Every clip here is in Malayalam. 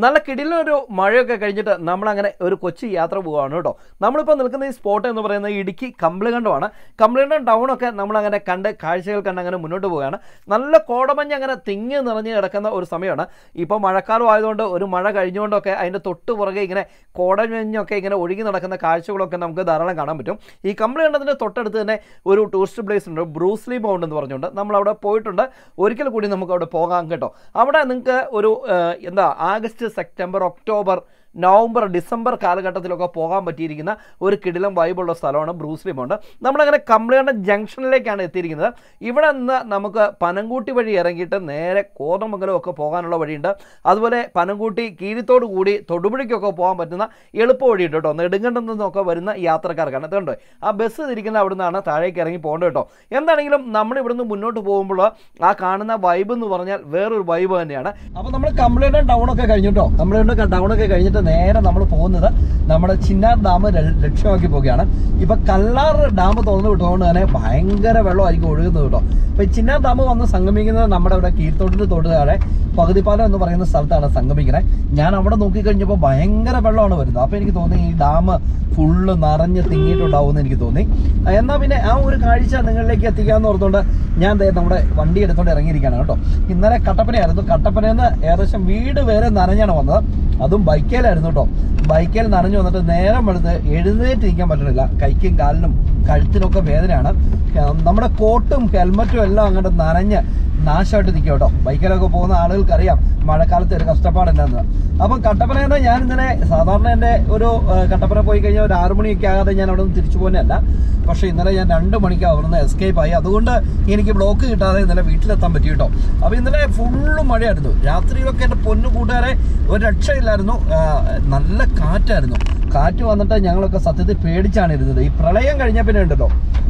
നല്ല കിടിലൊരു മഴയൊക്കെ കഴിഞ്ഞിട്ട് നമ്മളങ്ങനെ ഒരു കൊച്ചി യാത്ര പോവുകയാണ് കേട്ടോ. നമ്മളിപ്പോൾ നിൽക്കുന്ന ഈ സ്പോട്ട് എന്ന് പറയുന്നത് ഇടുക്കി കമ്പിളികണ്ടമാണ്. കമ്പിളികണ്ടം ടൗണൊക്കെ നമ്മളങ്ങനെ കണ്ട് കാഴ്ചകൾ കണ്ട് അങ്ങനെ മുന്നോട്ട് പോവുകയാണ്. നല്ല കോടമഞ്ഞ് അങ്ങനെ തിങ്ങി നിറഞ്ഞ് കിടക്കുന്ന ഒരു സമയമാണ്. ഇപ്പോൾ മഴക്കാലം ആയതുകൊണ്ട് ഒരു മഴ കഴിഞ്ഞുകൊണ്ടൊക്കെ അതിൻ്റെ തൊട്ട് പുറകെ ഇങ്ങനെ കോടമഞ്ഞൊക്കെ ഇങ്ങനെ ഒഴുകി നടക്കുന്ന കാഴ്ചകളൊക്കെ നമുക്ക് ധാരാളം കാണാൻ പറ്റും. ഈ കമ്പിളികണ്ടത്തിൻ്റെ തൊട്ടടുത്ത് തന്നെ ഒരു ടൂറിസ്റ്റ് പ്ലേസ് ഉണ്ട്, ബ്രൂസ്ലി മൗണ്ട് എന്ന് പറഞ്ഞുകൊണ്ട്. നമ്മളവിടെ പോയിട്ടുണ്ട്. ഒരിക്കൽ കൂടി നമുക്ക് അവിടെ പോകാം കേട്ടോ. അവിടെ നിങ്ങൾക്ക് ഒരു August, September, October, November, December കാലഘട്ടത്തിലൊക്കെ പോകാൻ പറ്റിയിരിക്കുന്ന ഒരു കിടിലം വൈബുള്ള സ്ഥലമാണ് ബ്രൂസ്ലി മൗണ്ട്. നമ്മളങ്ങനെ കമ്പിളികണ്ടം ജംഗ്ഷനിലേക്കാണ് എത്തിയിരിക്കുന്നത്. ഇവിടെ നിന്ന് നമുക്ക് പനംകൂട്ടി വഴി ഇറങ്ങിയിട്ട് നേരെ കോതമംഗലം ഒക്കെ പോകാനുള്ള വഴിയുണ്ട്. അതുപോലെ പനംകൂട്ടി കീരിത്തോട് കൂടി തൊടുപുഴയ്ക്കൊക്കെ പോകാൻ പറ്റുന്ന എളുപ്പ വഴിയുണ്ട് കേട്ടോ. നെടുങ്കണ്ടം നിന്നൊക്കെ വരുന്ന യാത്രക്കാർക്കാണ്. അതുകൊണ്ട് ആ ബസ് തിരിക്കുന്ന അവിടെ നിന്നാണ് താഴേക്ക് ഇറങ്ങി പോകേണ്ടത് കേട്ടോ. എന്താണെങ്കിലും നമ്മളിവിടുന്ന് മുന്നോട്ട് പോകുമ്പോൾ ആ കാണുന്ന വൈബ് എന്ന് പറഞ്ഞാൽ വേറൊരു വൈബ് തന്നെയാണ്. അപ്പോൾ നമ്മൾ കമ്പിളികണ്ടം ടൗണൊക്കെ കഴിഞ്ഞിട്ടോ. കമ്പിളികണ്ടം ടൗണൊക്കെ കഴിഞ്ഞിട്ട് നേരെ നമ്മൾ പോകുന്നത് നമ്മുടെ ചിന്നാർ ഡാം ലക്ഷ്യമാക്കി പോവുകയാണ്. ഇപ്പൊ കല്ലാർ ഡാം തുറന്നു വിട്ടുകൊണ്ട് തന്നെ ഭയങ്കര വെള്ളമായിരിക്കും ഒഴുകുന്നത് കേട്ടോ. ഇപ്പൊ ചിന്നാർ ഡാം വന്ന് സംഗമിക്കുന്നത് നമ്മുടെ ഇവിടെ കീഴ്ത്തോട്ടിന്റെ തൊട്ടുതാഴെ പകുതിപ്പാലം എന്ന് പറയുന്ന സ്ഥലത്താണ് സംഗമിക്കുന്നത്. ഞാൻ അവിടെ നോക്കിക്കഴിഞ്ഞപ്പോൾ ഭയങ്കര വെള്ളമാണ് വരുന്നത്. അപ്പോൾ എനിക്ക് തോന്നി ഈ ഡാം ഫുള്ള് നിറഞ്ഞ് തിങ്ങിയിട്ടുണ്ടാവും എന്ന് എനിക്ക് തോന്നി. എന്നാൽ പിന്നെ ആ ഒരു കാഴ്ച നിങ്ങളിലേക്ക് എത്തിക്കാമെന്ന് ഓർത്തുകൊണ്ട് ഞാൻ നമ്മുടെ വണ്ടി എടുത്തുകൊണ്ട് ഇറങ്ങിയിരിക്കുകയാണ് കേട്ടോ. ഇന്നലെ കട്ടപ്പനയായിരുന്നു. കട്ടപ്പനയിൽ നിന്ന് ഏകദേശം വീട് വരെ നനഞ്ഞാണ് വന്നത്. അതും ബൈക്കേലായിരുന്നു കേട്ടോ. ബൈക്കേൽ നനഞ്ഞു വന്നിട്ട് നേരം എടുത്ത് എഴുന്നേറ്റിരിക്കാൻ പറ്റണില്ല. കൈക്കും കാലിനും കഴുത്തിനൊക്കെ വേദനയാണ്. നമ്മുടെ കോട്ടും ഹെൽമറ്റും എല്ലാം അങ്ങോട്ട് നനഞ്ഞ് നാശമായിട്ട് നിൽക്കും കേട്ടോ. ബൈക്കിലൊക്കെ പോകുന്ന ആളുകൾക്കറിയാം മഴക്കാലത്ത് ഒരു കഷ്ടപ്പാടുണ്ടെന്ന്. അപ്പം കട്ടപ്പനയിൽ നിന്ന് ഞാൻ ഇന്നലെ സാധാരണ എൻ്റെ ഒരു കട്ടപ്പന പോയി കഴിഞ്ഞാൽ ഒരു 6 മണിയൊക്കെ ആകാതെ ഞാൻ അവിടെ നിന്ന് തിരിച്ചു പോകുന്നതല്ല. പക്ഷേ ഇന്നലെ ഞാൻ 2 മണിക്ക് അവിടെ നിന്ന് എസ്കേപ്പ് ആയി. അതുകൊണ്ട് എനിക്ക് ബ്ലോക്ക് കിട്ടാതെ ഇന്നലെ വീട്ടിലെത്താൻ പറ്റി കേട്ടോ. അപ്പോൾ ഇന്നലെ ഫുള്ള് മഴയായിരുന്നു. രാത്രിയിലൊക്കെ എൻ്റെ പൊന്നു കൂട്ടുകാരെ ഒരു രക്ഷയില്ലായിരുന്നു. നല്ല കാറ്റായിരുന്നു. കാറ്റ് വന്നിട്ട് ഞങ്ങളൊക്കെ സത്യത്തിൽ പേടിച്ചാണ് ഇരുന്നത്. ഈ പ്രളയം കഴിഞ്ഞ പിന്നെ ഉണ്ടല്ലോ,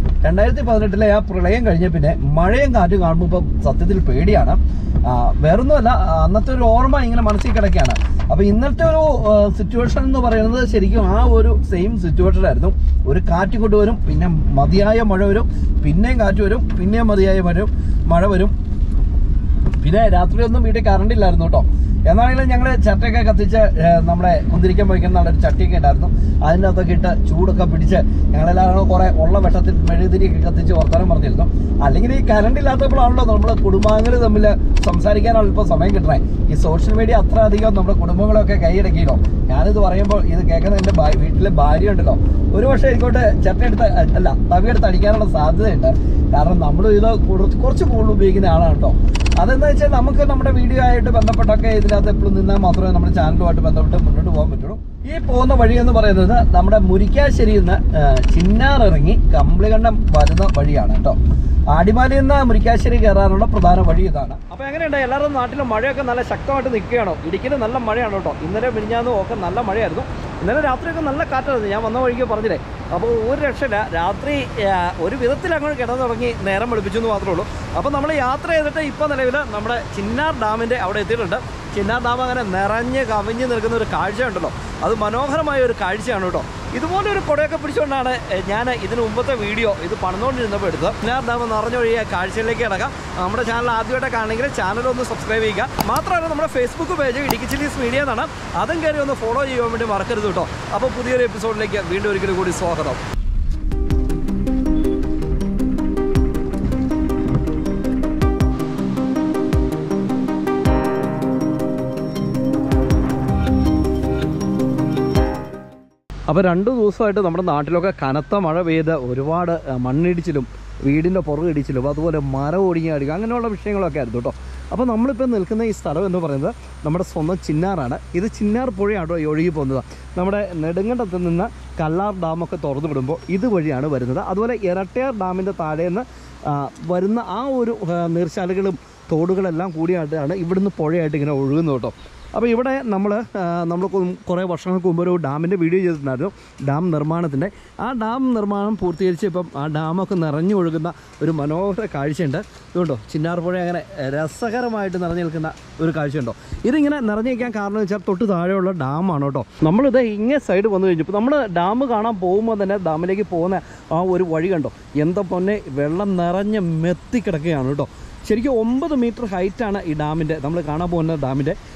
2018 ആ പ്രളയം കഴിഞ്ഞ പിന്നെ മഴയും കാറ്റും കാണുമ്പോൾ ഇപ്പം സത്യത്തിൽ പേടിയാണ്. വേറൊന്നുമല്ല, അന്നത്തെ ഒരു ഓർമ്മ ഇങ്ങനെ മനസ്സിൽ കിടക്കുകയാണ്. അപ്പോൾ ഇന്നത്തെ ഒരു സിറ്റുവേഷൻ എന്ന് പറയുന്നത് ശരിക്കും ആ ഒരു സെയിം സിറ്റുവേഷനായിരുന്നു. ഒരു കാറ്റ് കൊണ്ടുവരും, പിന്നെ മതിയായ മഴ വരും, പിന്നെയും കാറ്റ് വരും, പിന്നെയും മതിയായ മഴ വരും. പിന്നെ രാത്രിയൊന്നും വീട്ടിൽ കറണ്ട് ഇല്ലായിരുന്നു കേട്ടോ. എന്നാണെങ്കിലും ഞങ്ങൾ ചട്ടയൊക്കെ കത്തിച്ച് നമ്മുടെ കുന്തിരിക്കാൻ പോയിക്കുന്ന ഒരു ചട്ടിയൊക്കെ ഉണ്ടായിരുന്നു. അതിൻ്റെ അകത്തൊക്കെ ഇട്ട് ചൂടൊക്കെ പിടിച്ച് ഞങ്ങളെല്ലാവരും കുറേ ഉള്ള വെട്ടത്തിൽ മെഴുകുതിരിയൊക്കെ കത്തിച്ച് വർത്തമാനം പറഞ്ഞിരുന്നു. അല്ലെങ്കിൽ ഈ കറണ്ട് ഇല്ലാത്തപ്പോഴാണല്ലോ നമ്മൾ കുടുംബാംഗങ്ങൾ തമ്മിൽ സംസാരിക്കാൻ അല്പം സമയം കിട്ടണേ. ഈ സോഷ്യൽ മീഡിയ അത്ര അധികം നമ്മുടെ കുടുംബങ്ങളൊക്കെ കൈയടക്കിയല്ലോ. ഞാനിത് പറയുമ്പോൾ ഇത് കേൾക്കുന്ന എൻ്റെ വീട്ടിലെ ഭാര്യ ഉണ്ടല്ലോ, ഒരു പക്ഷേ എനിക്കോട്ട് തവിയെടുത്ത് അടിക്കാനുള്ള സാധ്യതയുണ്ട്. കാരണം നമ്മൾ ഇത് കുറച്ച് കൂടുതൽ ഉപയോഗിക്കുന്ന ആളാണ് കേട്ടോ. അതെന്താ വെച്ചാൽ നമുക്ക് നമ്മുടെ വീഡിയോ ആയിട്ട് ബന്ധപ്പെട്ടൊക്കെ ഇതിനകത്ത് എപ്പോഴും നിന്നാൽ മാത്രമേ നമ്മുടെ ചാനലുമായിട്ട് ബന്ധപ്പെട്ട് മുന്നോട്ട് പോകാൻ പറ്റുള്ളൂ. ഈ പോകുന്ന വഴി എന്ന് പറയുന്നത് നമ്മുടെ മുരിക്കാശ്ശേരിയിൽ നിന്ന് ചിന്നാർ ഇറങ്ങി കമ്പിളികണ്ടം വരുന്ന വഴിയാണ് കേട്ടോ. ആടിമാലിയിൽ നിന്ന് മുരിക്കാശ്ശേരി കയറാനുള്ള പ്രധാന വഴി ഇതാണ്. അപ്പോൾ എങ്ങനെയുണ്ട് എല്ലാവരും നാട്ടിലും മഴയൊക്കെ നല്ല ശക്തമായിട്ട് നിൽക്കുകയാണോ? ഇടുക്കിയിൽ നല്ല മഴയാണ് കേട്ടോ. ഇന്നലെ മിനിഞ്ഞാന്നും ഒക്കെ നല്ല മഴയായിരുന്നു. ഇന്നലെ രാത്രിയൊക്കെ നല്ല കാറ്റായിരുന്നു. ഞാൻ വന്ന വഴിക്ക് പറഞ്ഞില്ലേ. അപ്പോൾ ഒരു രക്ഷയില്ല. രാത്രി ഒരു വിധത്തിൽ അങ്ങോട്ട് കിടന്നു തുടങ്ങി നേരം വെളുപ്പിച്ചു എന്ന് മാത്രമേ ഉള്ളൂ. അപ്പോൾ നമ്മൾ യാത്ര ചെയ്തിട്ട് ഇപ്പോൾ നിലവിൽ നമ്മുടെ ചിന്നാർ ഡാമിൻ്റെ അവിടെ എത്തിയിട്ടുണ്ട്. ചിന്നാർ ഡാം അങ്ങനെ നിറഞ്ഞ് കവിഞ്ഞ് നിൽക്കുന്ന ഒരു കാഴ്ചയുണ്ടല്ലോ, അത് മനോഹരമായ ഒരു കാഴ്ചയാണ് കേട്ടോ. ഇതുപോലെ ഒരു കുടയൊക്കെ പിടിച്ചുകൊണ്ടാണ് ഞാൻ ഇതിന് മുമ്പത്തെ വീഡിയോ ഇത് പണിതുകൊണ്ടിരുന്നപ്പോൾ എടുത്തത്. ചിന്നാർ ഡാം നിറഞ്ഞൊഴിയ കാഴ്ചയിലേക്ക് കിടക്കാം. നമ്മുടെ ചാനൽ ആദ്യമായിട്ടൊക്കെ ആണെങ്കിൽ ചാനലൊന്ന് സബ്സ്ക്രൈബ് ചെയ്യുക. മാത്രമല്ല നമ്മുടെ Facebook page Idukki chillies media എന്നാണ്, അതും കയറി ഒന്ന് ഫോളോ ചെയ്യാൻ വേണ്ടി മറക്കരുത് കേട്ടോ. അപ്പോൾ പുതിയൊരു എപ്പിസോഡിലേക്ക് വീണ്ടും ഒരിക്കലും കൂടി സ്വാഗതം. അപ്പോൾ 2 ദിവസമായിട്ട് നമ്മുടെ നാട്ടിലൊക്കെ കനത്ത മഴ പെയ്ത് ഒരുപാട് മണ്ണിടിച്ചിലും വീടിൻ്റെ പുറകിടിച്ചിലും അതുപോലെ മരം ഒടിഞ്ഞ് അടിക്കുക അങ്ങനെയുള്ള വിഷയങ്ങളൊക്കെ ആയിരുന്നു കേട്ടോ. അപ്പോൾ നമ്മളിപ്പോൾ നിൽക്കുന്ന ഈ സ്ഥലം എന്ന് പറയുന്നത് നമ്മുടെ സ്വന്തം ചിന്നാറാണ്. ഇത് ചിന്നാർ പുഴയാണോ ഒഴുകി പോകുന്നത്. നമ്മുടെ നെടുങ്കണ്ടത്ത് നിന്ന് കല്ലാർ ഡാമൊക്കെ തുറന്നു വിടുമ്പോൾ ഇതുവഴിയാണ് വരുന്നത്. അതുപോലെ ഇരട്ടയാർ ഡാമിൻ്റെ താഴേന്ന് വരുന്ന ആ ഒരു നീർച്ചാലുകളും തോടുകളെല്ലാം കൂടിയായിട്ടാണ് ഇവിടുന്ന് പുഴയായിട്ട് ഇങ്ങനെ ഒഴുകുന്നത് കേട്ടോ. അപ്പോൾ ഇവിടെ നമ്മൾ കുറേ വർഷങ്ങൾക്ക് മുമ്പ് ഒരു ഡാമിൻ്റെ വീഡിയോ ചെയ്തിട്ടുണ്ടായിരുന്നു, ഡാം നിർമ്മാണത്തിൻ്റെ. ആ ഡാം നിർമ്മാണം പൂർത്തീകരിച്ച് ഇപ്പം ആ ഡാമൊക്കെ നിറഞ്ഞു ഒഴുകുന്ന ഒരു മനോഹര കാഴ്ചയുണ്ട്. ഇതുകൊണ്ടോ ചിന്നാർ പുഴ അങ്ങനെ രസകരമായിട്ട് നിറഞ്ഞു നിൽക്കുന്ന ഒരു കാഴ്ചയുണ്ടോ. ഇതിങ്ങനെ നിറഞ്ഞു നിൽക്കാൻ കാരണം എന്ന് വെച്ചാൽ തൊട്ട് താഴെയുള്ള ഡാമാണ് കേട്ടോ. നമ്മളിത് ഇങ്ങനെ സൈഡ് വന്നു കഴിഞ്ഞപ്പോൾ നമ്മൾ ഡാം കാണാൻ പോകുമ്പോൾ തന്നെ ഡാമിലേക്ക് പോകുന്ന ആ ഒരു വഴി കണ്ടോ, എന്താ പൊന്നെ വെള്ളം നിറഞ്ഞ് മെത്തിക്കിടക്കുകയാണ് കേട്ടോ. ശരിക്കും 9 മീറ്റർ ഹൈറ്റാണ് ഈ ഡാമിൻ്റെ, നമ്മൾ കാണാൻ പോകുന്ന ഡാമിൻ്റെ.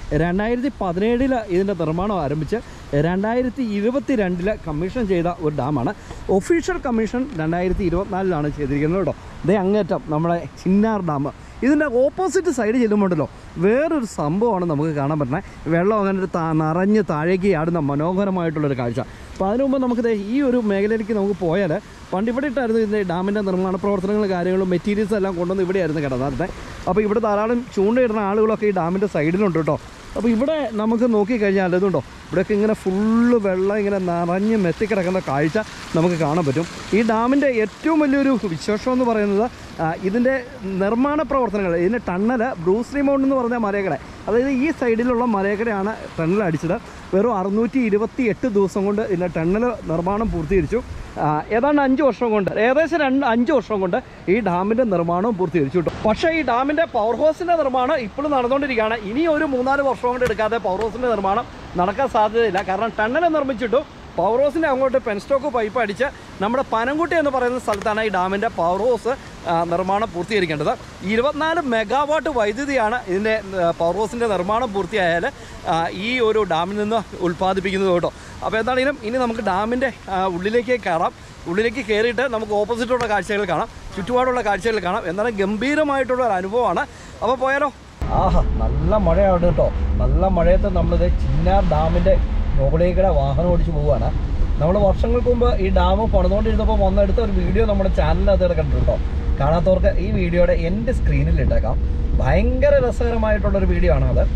2017 ഇതിൻ്റെ നിർമ്മാണം ആരംഭിച്ച് 2022 കമ്മീഷൻ ചെയ്ത ഒരു ഡാമാണ്. ഒഫീഷ്യൽ കമ്മീഷൻ 2024 ചെയ്തിരിക്കുന്നത് കേട്ടോ. ഇതേ അങ്ങേറ്റം നമ്മുടെ ചിന്നാർ ഡാം. ഇതിൻ്റെ ഓപ്പോസിറ്റ് സൈഡ് ചെല്ലുമ്പോണ്ടല്ലോ വേറൊരു സംഭവമാണ് നമുക്ക് കാണാൻ പറ്റുന്നത്. വെള്ളം അങ്ങനെ നിറഞ്ഞ് താഴേക്ക് ആടുന്ന മനോഹരമായിട്ടുള്ളൊരു കാഴ്ച. അപ്പോൾ അതിനു മുമ്പ് നമുക്ക് ഈ ഒരു മേഖലയിലേക്ക് നമുക്ക് പോയാൽ പണ്ട് ഇവിടെ ഇട്ടായിരുന്നു ഇതിൻ്റെ ഡാമിൻ്റെ നിർമ്മാണ പ്രവർത്തനങ്ങളും കാര്യങ്ങളും മെറ്റീരിയൽസ് എല്ലാം കൊണ്ടുവന്ന് ഇവിടെയായിരുന്നു കിടന്നത്. അപ്പോൾ ഇവിടെ ധാരാളം ചൂണ്ടയിടുന്ന ആളുകളൊക്കെ ഈ ഡാമിൻ്റെ സൈഡിലുണ്ട് കേട്ടോ. അപ്പോൾ ഇവിടെ നമുക്ക് നോക്കിക്കഴിഞ്ഞാൽ ഇതുണ്ടോ, ഇവിടെയൊക്കെ ഇങ്ങനെ ഫുള്ള് വെള്ളം ഇങ്ങനെ നിറഞ്ഞ് മെത്തിക്കിടക്കുന്ന കാഴ്ച നമുക്ക് കാണാൻ പറ്റും. ഈ ഡാമിൻ്റെ ഏറ്റവും വലിയൊരു വിശേഷം എന്ന് പറയുന്നത് ഇതിൻ്റെ നിർമ്മാണ പ്രവർത്തനങ്ങൾ. ഇതിൻ്റെ ടണ്ണൽ ബ്രൂസ്ലി മൗണ്ട് എന്ന് പറഞ്ഞ മലയക്കട, അതായത് ഈ സൈഡിലുള്ള മലയക്കടയാണ് ടണ്ണൽ അടിച്ചത്. വെറും 628 ദിവസം കൊണ്ട് ഇതിൻ്റെ ടണ്ണൽ നിർമ്മാണം പൂർത്തീകരിച്ചു. ഏതാണ്ട് 5 വർഷം കൊണ്ട്, ഏകദേശം 5 വർഷം കൊണ്ട് ഈ ഡാമിൻ്റെ നിർമ്മാണവും പൂർത്തീകരിച്ചു കേട്ടോ. പക്ഷേ ഈ ഡാമിൻ്റെ പവർ ഹൗസിൻ്റെ നിർമ്മാണം ഇപ്പോഴും നടന്നുകൊണ്ടിരിക്കുകയാണ്. ഇനി ഒരു 3-4 വർഷം കൊണ്ട് എടുക്കാതെ പവർ ഹൗസിൻ്റെ നിർമ്മാണം നടക്കാൻ സാധ്യതയില്ല. കാരണം ടണ്ണൽ നിർമ്മിച്ചിട്ടു പവർ ഹൗസിൻ്റെ അങ്ങോട്ട് പെൻസ്റ്റോക്ക് പൈപ്പ് അടിച്ച് നമ്മുടെ പനംകുട്ടി എന്ന് പറയുന്ന സ്ഥലത്താണ് ഈ ഡാമിൻ്റെ പവർ ഹൗസ് നിർമ്മാണം പൂർത്തീകരിക്കേണ്ടത്. 24 മെഗാവാട്ട് വൈദ്യുതിയാണ് ഇതിൻ്റെ പവർ ഹൗസിൻ്റെ നിർമ്മാണം പൂർത്തിയായാൽ ഈ ഒരു ഡാമിൽ നിന്ന് ഉൽപ്പാദിപ്പിക്കുന്നത് കേട്ടോ. അപ്പോൾ എന്താണെങ്കിലും ഇനി നമുക്ക് ഡാമിൻ്റെ ഉള്ളിലേക്ക് കയറാം. ഉള്ളിലേക്ക് കയറിയിട്ട് നമുക്ക് ഓപ്പോസിറ്റുള്ള കാഴ്ചകൾ കാണാം, ചുറ്റുപാടുള്ള കാഴ്ചകൾ കാണാം. എന്നാലും ഗംഭീരമായിട്ടുള്ള ഒരു അനുഭവമാണ്. അപ്പോൾ പോയാലോ? ആഹാ, നല്ല മഴയാണ് കേട്ടോ. നല്ല മഴയത്ത് നമ്മളിത് ചിന്നാർ ഡാമിൻ്റെ മുകളിലേക്കൂടെ വാഹനം ഓടിച്ച് പോവുകയാണ്. നമ്മൾ വർഷങ്ങൾക്ക് മുമ്പ് ഈ ഡാം പണിതുകൊണ്ടിരുന്നപ്പോൾ വന്നെടുത്ത ഒരു വീഡിയോ നമ്മുടെ ചാനലിനകത്ത് കണ്ടിട്ടുണ്ടോ? കാണാത്തവർക്ക് ഈ വീഡിയോയുടെ എൻ്റെ സ്ക്രീനിൽ ഇട്ടേക്കാം. ഭയങ്കര രസകരമായിട്ടുള്ളൊരു വീഡിയോ ആണ് അത്.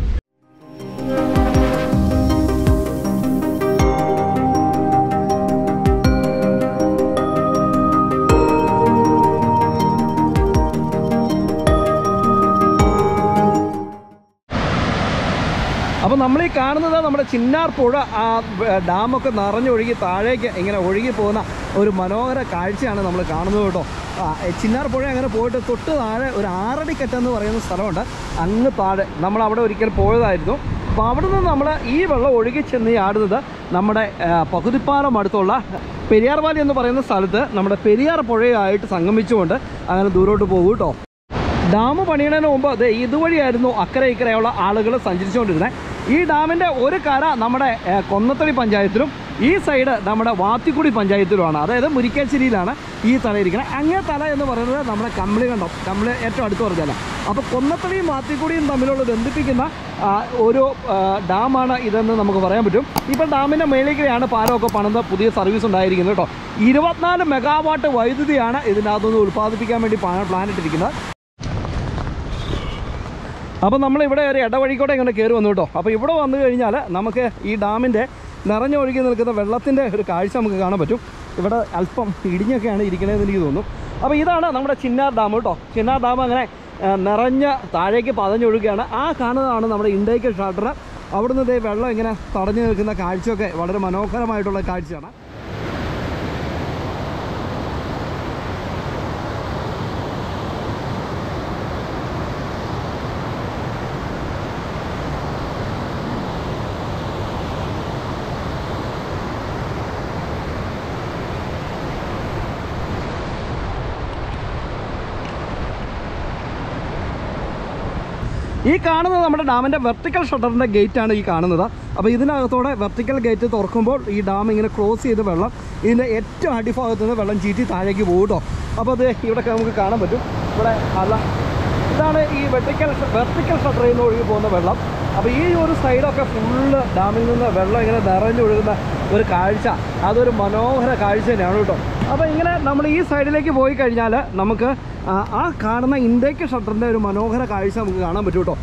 അപ്പോൾ നമ്മൾ ഈ കാണുന്നത് നമ്മുടെ ചിന്നാർ പുഴ, ആ ഡാമൊക്കെ നിറഞ്ഞൊഴുകി താഴേക്ക് ഇങ്ങനെ ഒഴുകി പോകുന്ന ഒരു മനോഹര കാഴ്ചയാണ് നമ്മൾ കാണുന്നത് കേട്ടോ. ചിന്നാർ പുഴ അങ്ങനെ പോയിട്ട് തൊട്ട് താഴെ ഒരു 6 അടിക്കെട്ടെന്ന് പറയുന്ന സ്ഥലമുണ്ട്. അങ്ങ് താഴെ നമ്മൾ അവിടെ ഒരിക്കൽ പോയതായിരുന്നു. അപ്പോൾ അവിടെ നിന്ന് നമ്മൾ ഈ വെള്ളം ഒഴുകി ചെന്ന് ആടുന്നത് നമ്മുടെ പകുതിപ്പാലം അടുത്തുള്ള പെരിയാർ വാലി എന്ന് പറയുന്ന സ്ഥലത്ത് നമ്മുടെ പെരിയാർ പുഴയായിട്ട് സംഗമിച്ചുകൊണ്ട് അങ്ങനെ ദൂരോട്ട് പോകും കേട്ടോ. ഡാം പണിയുന്നതിന് മുമ്പ് ഇതുവഴിയായിരുന്നു അക്കരെ ഇക്കരെയുള്ള ആളുകൾ സഞ്ചരിച്ചുകൊണ്ടിരുന്നത്. ഈ ഡാമിൻ്റെ ഒരു കര നമ്മുടെ കൊന്നത്തടി പഞ്ചായത്തിലും ഈ സൈഡ് നമ്മുടെ വാത്തിക്കുടി പഞ്ചായത്തിലുമാണ്. അതായത് മുരിക്കാശ്ശേരിയിലാണ് ഈ തല ഇരിക്കുന്നത്. അങ്ങേ തല എന്ന് പറയുന്നത് നമ്മുടെ കമ്പിളികണ്ടം, കമ്പിളി ഏറ്റവും അടുത്ത് പറഞ്ഞാൽ. അപ്പോൾ കൊന്നത്തടിയും വാത്തിക്കുടിയും തമ്മിലുള്ള ബന്ധിപ്പിക്കുന്ന ഒരു ഡാമാണ് ഇതെന്ന് നമുക്ക് പറയാൻ പറ്റും. ഇപ്പോൾ ഡാമിൻ്റെ മേളിലേക്കാണ് പാലമൊക്കെ പണിത് പുതിയ സർവീസ് ഉണ്ടായിരിക്കുന്നത് കേട്ടോ. 24 മെഗാവാട്ട് വൈദ്യുതിയാണ് ഇതിനകത്തുനിന്ന് ഉൽപ്പാദിപ്പിക്കാൻ വേണ്ടി പ്ലാൻ ഇട്ടിരിക്കുന്നത്. അപ്പോൾ നമ്മളിവിടെ ഒരു ഇടവഴിക്കോട്ടെ ഇങ്ങനെ കയറി വന്നു കേട്ടോ. അപ്പോൾ ഇവിടെ വന്നു കഴിഞ്ഞാൽ നമുക്ക് ഈ ഡാമിൻ്റെ നിറഞ്ഞൊഴുകി നിൽക്കുന്ന വെള്ളത്തിൻ്റെ ഒരു കാഴ്ച നമുക്ക് കാണാൻ പറ്റും. ഇവിടെ അല്പം ഇടിഞ്ഞൊക്കെയാണ് ഇരിക്കണതെന്ന് എനിക്ക് തോന്നുന്നു. അപ്പോൾ ഇതാണ് നമ്മുടെ ചിന്നാർ ഡാം കേട്ടോ. ചിന്നാർ ഡാം അങ്ങനെ നിറഞ്ഞ് താഴേക്ക് പതഞ്ഞൊഴുകുകയാണ്. ആ കാണുന്നതാണ് നമ്മുടെ ഇൻടേക്ക് ഷട്ടർ. അവിടുന്ന് വെള്ളം ഇങ്ങനെ തടഞ്ഞു നിൽക്കുന്ന കാഴ്ചയൊക്കെ വളരെ മനോഹരമായിട്ടുള്ള കാഴ്ചയാണ്. ഈ കാണുന്നത് നമ്മുടെ ഡാമിൻ്റെ വെർട്ടിക്കൽ ഷട്ടറിൻ്റെ ഗേറ്റാണ് ഈ കാണുന്നത്. അപ്പോൾ ഇതിനകത്തോടെ വെർട്ടിക്കൽ ഗേറ്റ് തുറക്കുമ്പോൾ ഈ ഡാം ഇങ്ങനെ ക്ലോസ് ചെയ്ത് വെള്ളം ഇതിൻ്റെ ഏറ്റവും അടിഭാഗത്ത് നിന്ന് വെള്ളം ചീറ്റി താഴേക്ക് പോകും കേട്ടോ. അപ്പോൾ അത് ഇവിടെ നമുക്ക് കാണാൻ പറ്റും. ഇവിടെ ഇതാണ് ഈ വെർട്ടിക്കൽ ഷട്ടറിൽ നിന്ന് ഒഴുകി പോകുന്ന വെള്ളം. അപ്പോൾ ഈ ഒരു സൈഡൊക്കെ ഫുള്ള് ഡാമിൽ നിന്ന് വെള്ളം ഇങ്ങനെ നിറഞ്ഞൊഴുകുന്ന ഒരു കാഴ്ച, അതൊരു മനോഹര കാഴ്ച തന്നെയാണ് കേട്ടോ. അപ്പോൾ ഇങ്ങനെ നമ്മൾ ഈ സൈഡിലേക്ക് പോയി കഴിഞ്ഞാൽ നമുക്ക് ആ കാണുന്ന ഇൻടേക്ക് ഷട്ടറിൻ്റെ ഒരു മനോഹര കാഴ്ച നമുക്ക് കാണാൻ പറ്റും കേട്ടോ.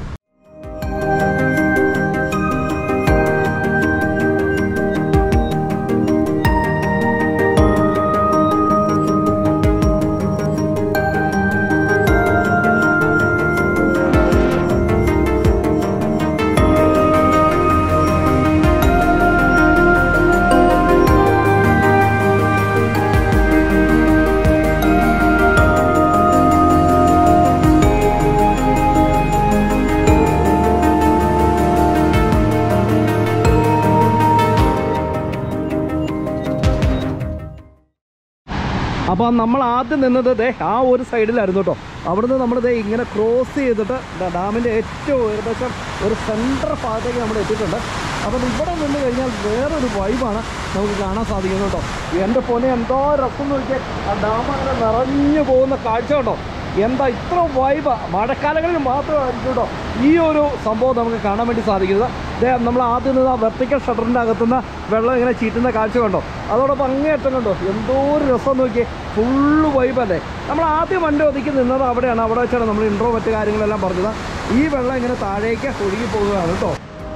അപ്പോൾ നമ്മൾ ആദ്യം നിന്നത് ആ ഒരു സൈഡിലായിരുന്നു കേട്ടോ. അവിടുന്ന് നമ്മൾ ഇങ്ങനെ ക്രോസ് ചെയ്തിട്ട് ഡാമിൻ്റെ ഏറ്റവും ഏകദേശം ഒരു സെൻട്രൽ ഭാഗത്തേക്ക് നമ്മൾ എത്തിയിട്ടുണ്ട്. അപ്പം ഇവിടെ നിന്ന് കഴിഞ്ഞാൽ വേറൊരു വൈബാണ് നമുക്ക് കാണാൻ സാധിക്കുന്നത് കേട്ടോ. എൻ്റെ പൊന്നെ എന്തോ രസം നോക്കിയാൽ ആ ഡാം അങ്ങനെ നിറഞ്ഞു പോകുന്ന കാഴ്ച കേട്ടോ. എന്താ ഇത്ര വൈബ് മഴക്കാലങ്ങളിൽ മാത്രമായിരിക്കും കേട്ടോ ഈ ഒരു സംഭവം നമുക്ക് കാണാൻ വേണ്ടി സാധിക്കുന്നത്. നമ്മൾ ആദ്യം നിന്ന് ആ വെർട്ടിക്കൽ ഷട്ടറിൻ്റെ അകത്തുനിന്ന് വെള്ളം ഇങ്ങനെ ചീറ്റുന്ന കാഴ്ച കണ്ടോ. അതോടൊപ്പം അങ്ങേയറ്റം കണ്ടോ എന്തോ ഒരു രസം നോക്കിയേ, ഫുള്ള് വൈബല്ലേ. നമ്മൾ ആദ്യം വണ്ടി ഒതുക്കി നിന്നത് അവിടെയാണ്. അവിടെ വെച്ചാണ് നമ്മൾ ഇൻട്രോ മറ്റു കാര്യങ്ങളെല്ലാം പറഞ്ഞത്. ഈ വെള്ളം ഇങ്ങനെ താഴേക്ക് ഒഴുകി പോകുകയാണ് കേട്ടോ.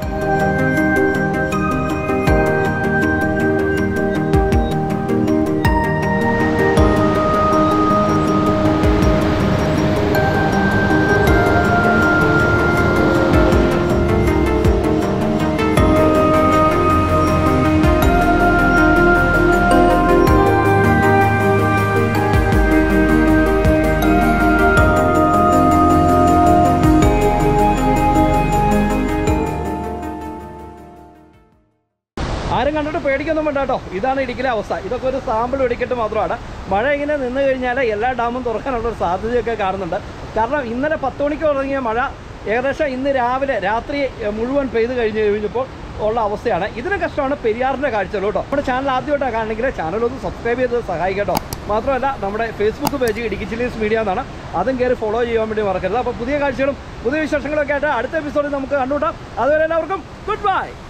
ആരും കണ്ടിട്ട് പേടിക്കൊന്നും വേണ്ട കേട്ടോ. ഇതാണ് ഇടുക്കിയിലെ അവസ്ഥ. ഇതൊക്കെ ഒരു സാമ്പിൾ വെടിക്കെട്ട് മാത്രമാണ്. മഴ ഇങ്ങനെ നിന്ന് കഴിഞ്ഞാൽ എല്ലാ ഡാമും തുറക്കാനുള്ളൊരു സാധ്യതയൊക്കെ കാണുന്നുണ്ട്. കാരണം ഇന്നലെ 10 മണിക്ക് തുടങ്ങിയ മഴ ഏകദേശം ഇന്ന് രാത്രി മുഴുവൻ പെയ്ത് കഴിഞ്ഞപ്പോൾ ഉള്ള അവസ്ഥയാണ്. ഇതിന് കഷ്ടമാണ് പെരിയാറിൻ്റെ കാഴ്ചകൾ കേട്ടോ. നമ്മുടെ ചാനൽ ആദ്യമായിട്ടാണ് കാണണമെങ്കിൽ ചാനലൊന്ന് സബ്സ്ക്രൈബ് ചെയ്ത് സഹായിക്കട്ടോ. മാത്രമല്ല നമ്മുടെ Facebook page Idukki chillies media എന്നാണ്, അതും കയറി ഫോളോ ചെയ്യാൻ വേണ്ടി മറക്കരുത്. അപ്പോൾ പുതിയ കാഴ്ചകളും പുതിയ വിശേഷങ്ങളൊക്കെ ആയിട്ട് അടുത്ത എപ്പിസോഡിൽ നമുക്ക് കണ്ടുമുട്ടാം. അതുവരെ എല്ലാവർക്കും ഗുഡ് ബൈ.